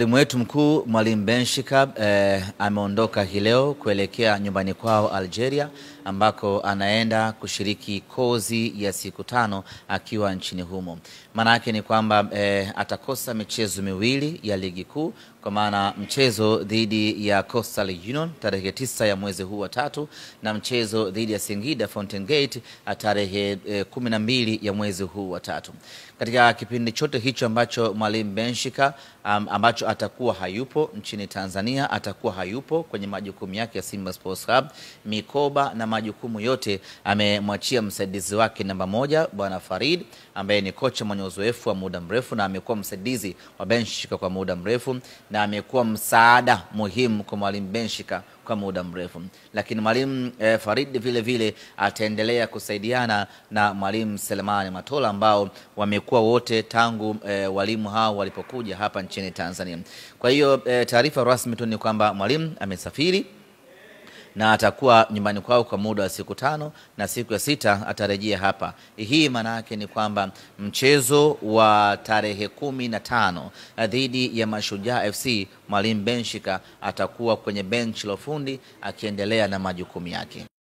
Mwalimu wetu mkuu Mwalimu Benchikha ameondoka hii leo kuelekea nyumbani kwao Algeria, ambako anaenda kushiriki kozi ya siku 5 akiwa nchini humo. Maana yake ni kwamba atakosa michezo miwili ya ligi kuu, kwa maana mchezo dhidi ya Coastal Union tarehe 9 ya mwezi huu wa 3 na mchezo dhidi ya Singida Fountain Gate tarehe 12 ya mwezi huu wa 3. Katika kipindi chote hicho ambacho Mwalimu Benchikha ambacho atakuwa hayupo nchini Tanzania, atakuwa hayupo kwenye majukumu yake ya Simba Sports Club, mikoba na majukumu yote amemwachia msaidizi wake namba 1 Bwana Farid, ambaye ni kocha mwenye uzoefu wa muda mrefu na amekuwa msaidizi wa Benchikha kwa muda mrefu na amekuwa msaada muhimu kwa Mwalimu Benchikha kwa muda mrefu. Lakini Mwalimu Farid vile vile ataendelea kusaidiana na Mwalimu Selemani Matola, ambao wamekuwa wote tangu walimu hao walipokuja hapa nchini Tanzania. Kwa hiyo taarifa rasmi tu ni kwamba Mwalimu amesafiri na atakuwa nyumbani kwao kwa muda wa siku 5 na siku ya 6 atarejea hapa. Hii maana yake ni kwamba mchezo wa tarehe 15 dhidi ya Mashujaa FC, Mwalimu Benchikha atakuwa kwenye bench la ufundi akiendelea na majukumu yake.